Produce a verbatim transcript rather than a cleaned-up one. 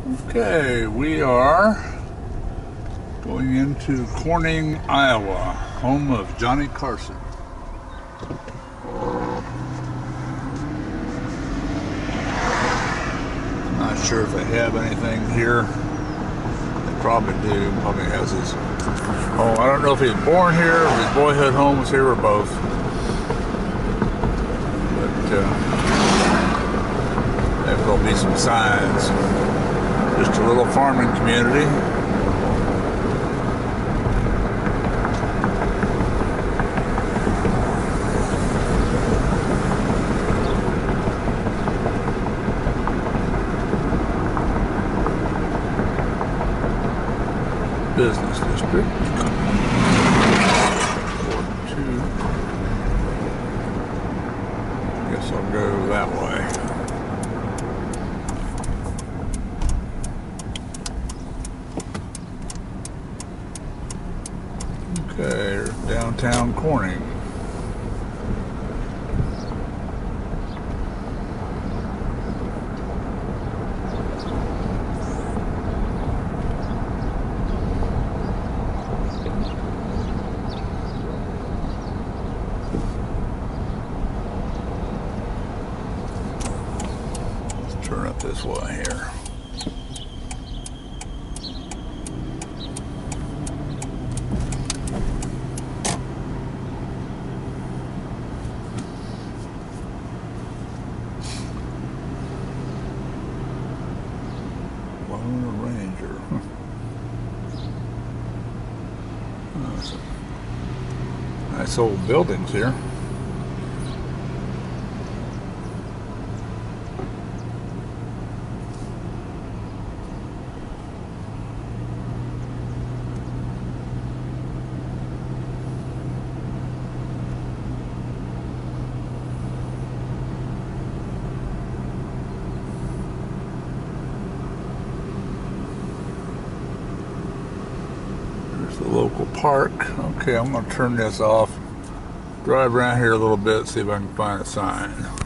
Okay, we are going into Corning, Iowa, home of Johnny Carson. Not sure if they have anything here. They probably do. Probably has his home. I don't know if he was born here or his boyhood home was here or both. But uh, there will be some signs. Just a little farming community. Business district. Two. Guess I'll go that way. Okay, downtown Corning. Let's turn up this way here. Ranger. Oh, some nice old buildings here. The local park. Okay, I'm going to turn this off, drive around here a little bit, see if I can find a sign.